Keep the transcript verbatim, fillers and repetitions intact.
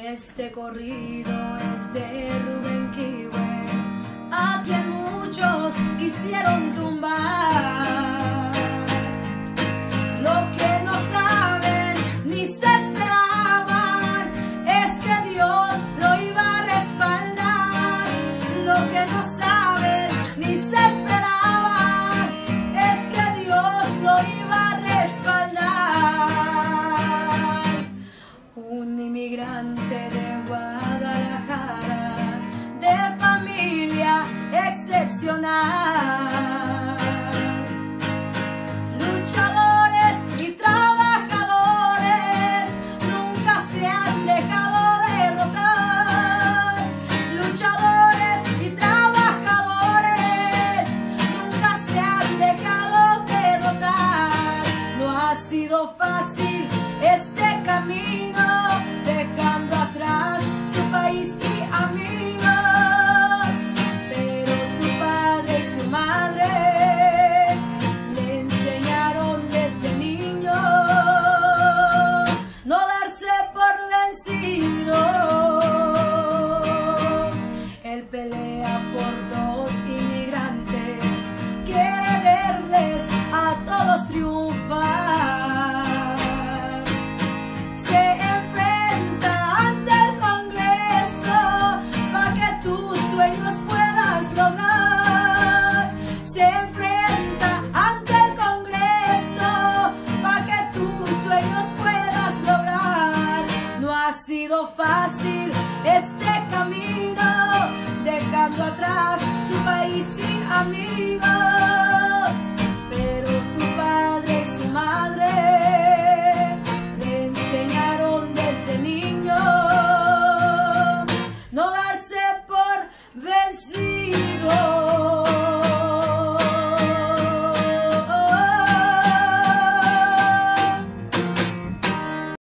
Este corrido es de Rubén Kiwe, a quien muchos quisieron tumbar. Lo que no saben ni se esperaban es que Dios lo iba a respaldar. Lo que no saben ni se esperaban es que Dios lo iba a respaldar. Un inmigrante de Guadalajara, de familia excepcional, luchadores y trabajadores nunca se han dejado derrotar. Luchadores y trabajadores nunca se han dejado derrotar. No ha sido fácil este camino, dejando atrás su país y amigos, pero su padre y su madre le enseñaron desde niño no darse por vencido. Él pelea por dos inmigrantes, quiere verles a todos triunfar. Fácil este camino, dejando atrás su país sin amigos.